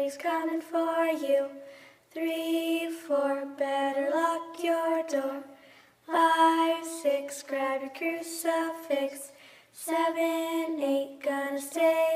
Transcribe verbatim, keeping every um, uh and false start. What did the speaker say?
Freddy's coming for you. Three, four, better lock your door. Five, six, grab your crucifix. Seven, eight, gonna stay